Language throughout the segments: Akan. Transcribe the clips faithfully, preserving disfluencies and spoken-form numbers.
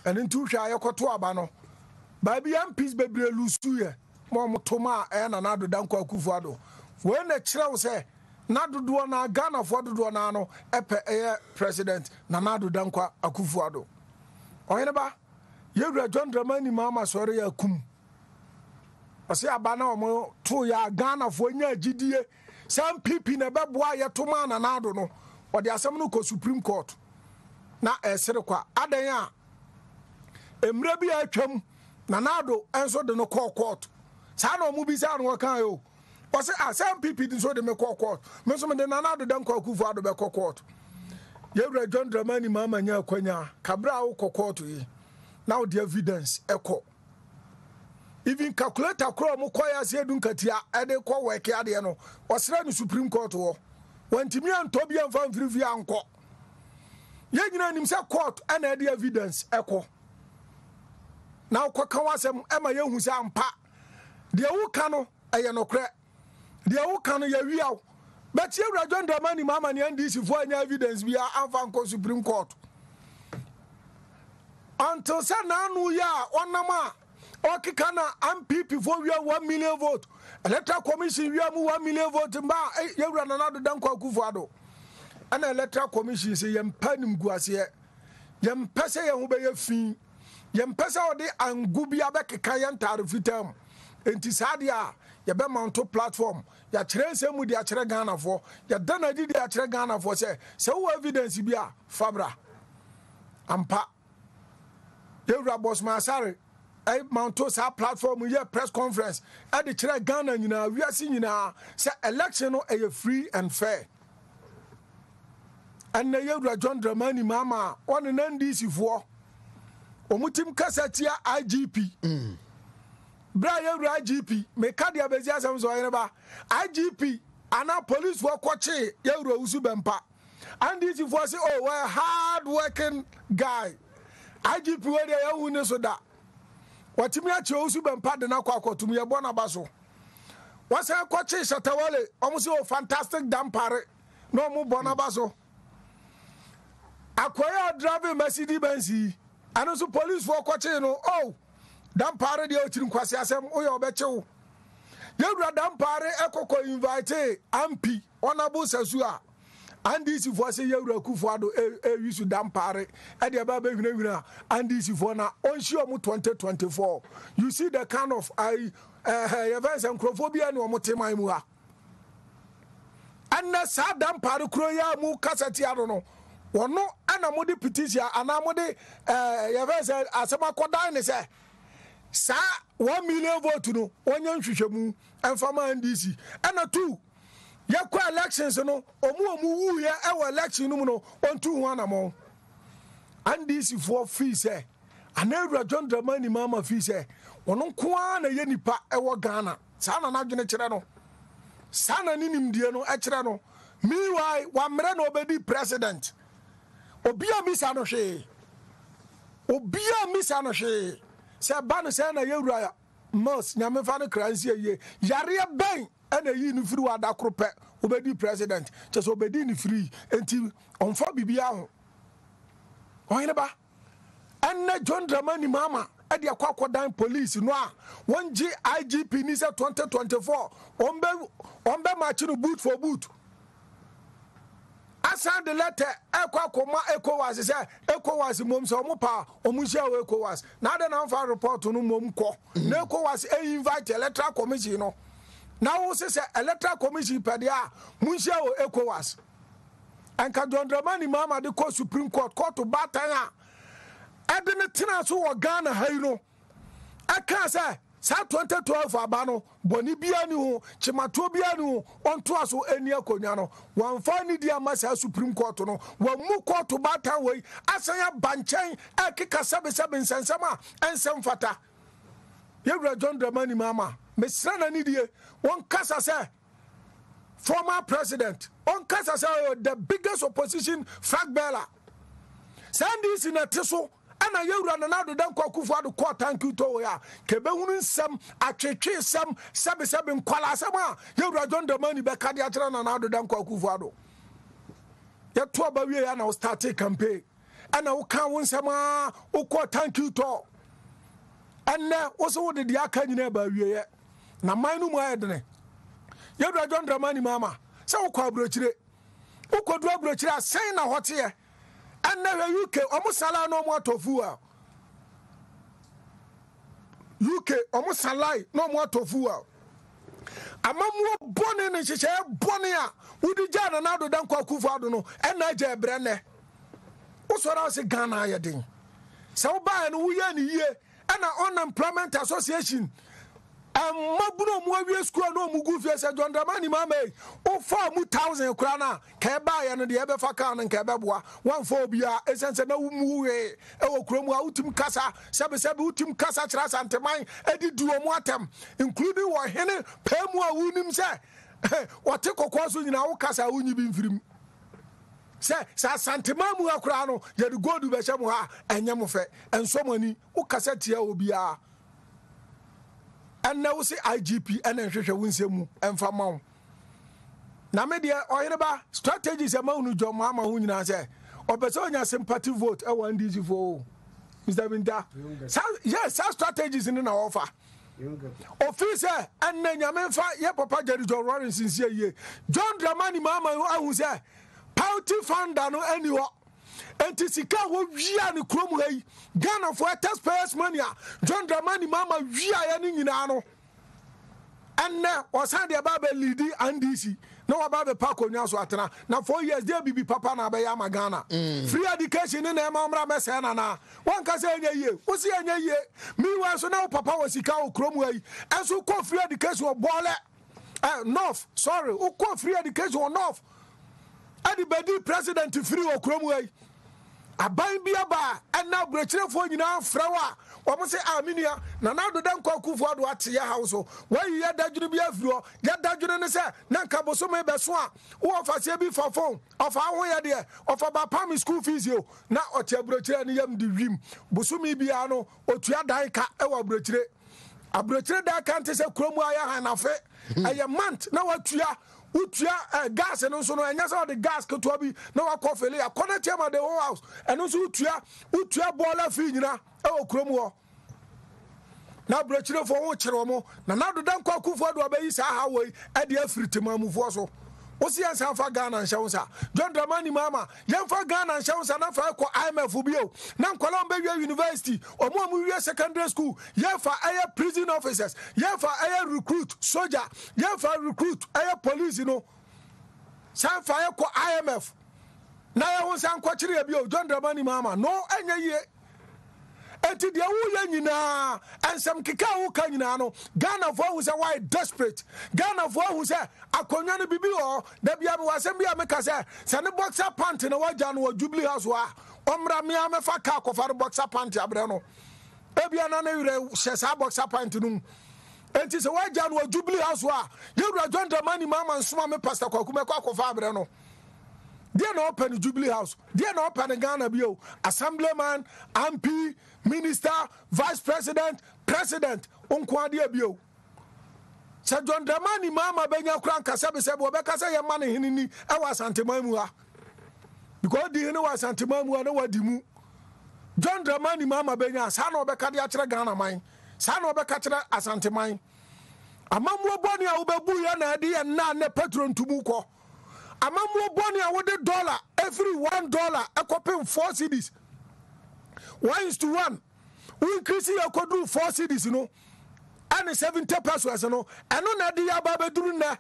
and into hwa yekoto aba no ba bi am peace bebre lusu ye mo motoma e na Nana Danko Akufo-Addo we na kire wo se na dodo na Ghana fo dodo na no epe e president Nana Danko Akufo-Addo oyene ba yewura John Dramani Mahama sore ya kum ase aba na omo to ya Ghana fo nya agidie sam pipi na beboa ye to ma na Nana no ode asem no ko Supreme Court na esere kwa adan a emre bi atwam Nana enso de no call court sa na omu bi sa no kan yo o se asem pipi din so de me call court me so me de Nana Danko Akufo-Addo be call court yewura John Dramani Mahama nya kwanya kabra wo call court yi now the evidence echo even calculator kro mo koya se dun katia e de ko work ade no osra ni Supreme Court wo wantimi anto bi amfa mfirifi anko ye nyina nim se court ana de evidence echo now ko kan wasem e ma yehu se ampa de wo ka no eye no kre de wo ka no ya wiaw but yewura John Dramani Mahama ni N D C fo anya evidence bia amfa anko Supreme Court until say nanu ya onama okikana M P P for we one million vote electoral commission we am one million vote mba yewura Nana Danko Akufo-Addo ana electoral commission say yempa nim guase yempa say ye ho be yefin yempa say odi angu bia be keka ye ntare fitam enti sade a ye be mount platform ya kire nsemu dia kire Ghana fo ya dana di dia kire Ghana fo say say wo evidence bia fabra ampa yewura boss masare I mounto sa platform here press conference at the kire Ghana nyina we are seeing nyina say election no e free and fair and na yewura John Dramani Mahama on an N D C for omutim kasatia I G P mm. bra yewura I G P me kadi abezi asem so yereba I G P ana police for kwache yewura usu bempa and this for say oh we hard working guy I G P we dey yawu ne so da watimi a che usu bempa de na kwa akotum ye bona baso wase kwache Shatawale omo say oh fantastic dampare no mo bona baso akoya driving Mercedes Benz and also police for kwache no oh dampare de o tirim kwase asem o ye obechewo yewura dampare ekoko invite M P honorable Sasua and this for say yewura Akufo-Addo e use dampare e de ba be hwina hwina and this for na on show mu twenty twenty-four you see the kind of I uh events and crophobia no mo teman mu ha and na sa dampare kro ya mu kasati ado no wono ana mo de petition ana mo de eh events asema kodan ne say sa one million vote no onye nhwehwemu emfama N D C ana two yakwa elections no omu omu wu ye e election no no ontu ho anamo N D C for fee say anewura John Dramani Mahama fee say ono nko na ye nipa e wo Ghana sa na nadwene kire no sa na ninimdie no e kire no meanwhile wa mre no obedi president obi a misa no hwe obi a misa no hwe se ba no se na yewura mos nyame fa no kransie ye yare ben ana yi ni free wada krope obedi president just obedi ni free enti onfa bibia ho oyene ba anna John Dramani Mahama ade akwakodan police no a one G I G P ni se twenty twenty-four ombe ombe match no boot for boot asa the letter ekwakoma ECOWAS say ECOWAS mom so mo pa omuhia we ECOWAS na ade na fa report no mom ko na ECOWAS e invite electoral commission no now say say electoral commission pedia munhia we ECOWAS and ka John Dramani Mahama de ko Supreme Court court to batan a ade ne tena so wo Ghana hai no aka say sa twenty twelve abano boni bia ni ho chimato bia ni ho onto aso eni akonya no wan fa ni dia masa Supreme Court no wan mu court batan we asan ya banchen akika sebe sebe nsensema ensem fata yewura John Dramani Mahama mesra na ni die won kasa say former president on kasa say the biggest opposition flag bearer send this in a teso ana yewura Nana Danko Akufo-Addo court thank you to ya kebe hunu nsem atwetwe sem sebe sebe nkwala asem a yewura John Dramani be ka dia kire Nana Danko Akufo-Addo ya to ba wie ya na start campaign ana wo ka wo nsema wo ko thank you to enne wo so wo de dia ka nyina ba wieye na man no mu ayedene yedra John Dramani Mahama se wo ko abrochire wo ko du abrochire asen na hote ye enne U K omo sala no mo atofu a U K omo salai no mo atofu a amamuo bone ne hyehyɛ bone a wodi gya na nado dan kwa kufu ado no ɛna agya ebrene wo sora wo se Ghana ayedin se wo ba no wo ye ne yie ɛna Unemployment Association amabuno mu awie school no mu gu fie se John Dramani Mahama o fa mu one thousand kura na ka ba ye no de ebe fa ka no ka ebe boa wan fa obia esense na wo mu we e wo kromu a utim kasa sebe sebe utim kasa kira santeman edi duo mu atem including wo hene pemu a wunim se wote kokko so nyina wo kasa wunyi bi mfirim se sa santeman mu akura no ye de godu be hye mu ha enye mu fe enso mani wo kasa tia obia and now say I G P and then Shusha Winsemu and Famon. Namedia or ba strategies among John Mahama who you say, or Besonia sympathy vote. I want this for Mister Winter. Yes, some strategies in our offer. Officer and then Yamenfa, yeah, Papa Jerry John Warren sincere ye. John Dramani Mahama who say, Pouty Fanda no anywhere. Enti sika wo wia ne krom hai Ghana for taxpayers money John Dramani Mahama wia ya ni nyina no enne osan de baba leadi N D C na wa baba pa konwa so atena na four years dey bibi papa na be ya ma Ghana mm. Free education ne na ma mra mese na na wan ka se anya yie wo se anya yie mi wa so na papa wo sika wo krom hai enso ko free education wo bole eh north sorry wo ko free education wo north adi bedi president free wo krom hai aban bia ba na brechirefo nyina frawa omo se aminia na na do dan kwakufu ado ate ya house wai ya dadwuru bia afiro ya dadwuru ne se na nka bosome beso a wo ofase bi fa phone ofa ho ya de ofa ba pam school fees yo na otia brechire ne yam di wim bosome bia no otua dan ka e wa brechire abrechire da kan te se kromu aya hanafe eye month na watua utua uh, gas and so no enya so the gas keto bi na wa kofele ya connect am the whole house and so utua utua boiler fi nyina e okrom ho na brechire fo ho kire mo na na do dan kwa kufu do abayi sa ha woi e de afritemamufu so wo si ansa fa Ghana nhyewsa John Dramani Mahama yemfa Ghana nhyewsa na fa ko I M F bio na nkola on be university omo amu wie secondary school yemfa aye prison officers yemfa aye recruit soldier yemfa recruit aye police no san fa aye ko I M F na ye won san ko kire bio John Dramani Mahama no anya ye enti de wo ya nyina ansam keka wo ka nyina no Ghana for who say why desperate Ghana for who say akonwa no bibi o da bia me wasem bia me ka say se ne boxer pant na waja no Jubilee house wa omra me amefa ka kofa boxer pant abre no e bia na na yure hye boxer pant no enti se waja no Jubilee house wa yewura John Dramani Mahama nsoma me pastor kwakume kwa kofa abre no they no open Jubilee house they no open Ghana bio assemblyman M P minister vice president president onkwa de bio se John Dramani Mahama benya kura nkasa be se bo be kasa ye ma ne hinini e wa santeman mu ha because di hini wa santeman mu na wadi mu John Dramani Mahama benya sa na obeka de akere Ghana man sa na obeka kire asanteman amamuo boni a wo bebu ya na de ye na ne petrol ntumu ko amamuo boni a wo de dollar every one dollar ekopin four cedis one is to one we increase your code four cities you know and seventy pesos you know and no na dia baba duru na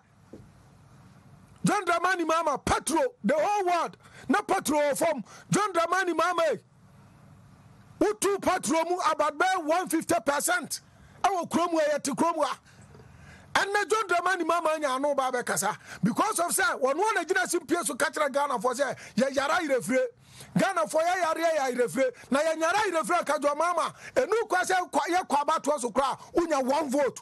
John Dramani Mahama petrol the whole world na petrol from John Dramani Mahama who two petrol mu about one hundred fifty percent our kromu ya te kromu and na John Dramani Mahama nya no baba kasa because of say one one agina simpie so katra Ghana for say ya yara irefre Ghana for ya yare ya irefre na ya nyara irefre ka jo mama enu kwase ye kwaba to so kra unya one vote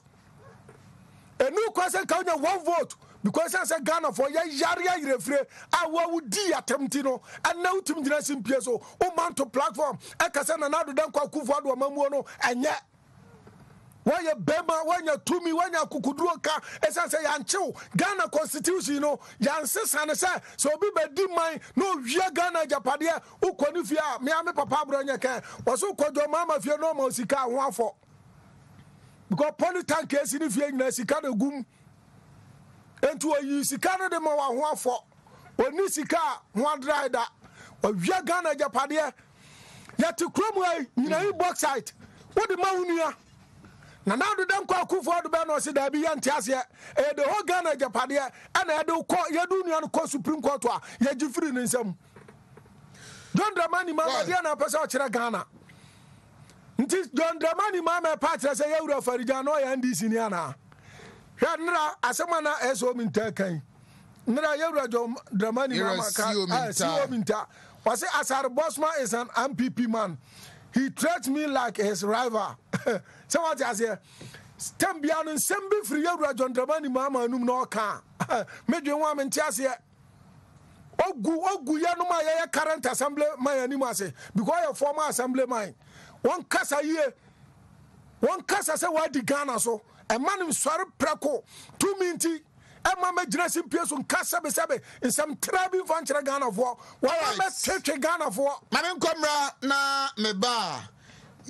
enu kwase ka unya one vote because say Ghana for ya yare ya irefre awa wudi atemti no and na utim gina simpie so o man to platform e kase na na do dan kwa kufu ado mamuo no enye Why you bema, when you to me, when you kukudruka, as I say, Yancho, Ghana Constitution, no, Yansis and say, so be by dim mine, no, Via Ghana Japadia, Ukonifia, Miami Papa Branya, was so called your mama if you know Mosika, one for. Because Politan case in if you're in a Sicana Gum, and to a Sicana de Moa, one for, or Nisika, one rider, or Via Ghana Japadia, yet to Cromway, in a bauxite. What the Maunia? Now, now the damn call for the banner said there be antiasia, and the whole Ghana Japadia, and I do call Yadunian call Supreme Court, Yajifrin in some. Don't Dramani Mama Diana Pasachera Ghana. Ntis John Dramani Mama Patra say Euro for Jano and Disiniana. Hadra Asamana as home in Turkey. Nra Euro Dramani Mama Car, was it as our bossman is an M P P man. He treats me like his rival. So what I say? Stambian and Sembi free of John Dramani Mama num no car. Made you woman Tiasia. Oh, go, oh, Guyano, my current assembly, my animase, because your former assembly mine. One casa year, one casa say what the Ghana so, a man in Swar Praco, two minty. And my dressing piece on Casa Besabe in some trabi venture Ghana for while I'm a church Ghana for. Madam Comra na me ba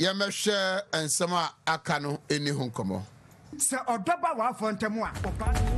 Yamesha and Sama Akano in the Hunkomo. Sir, or Daba Fontemwa.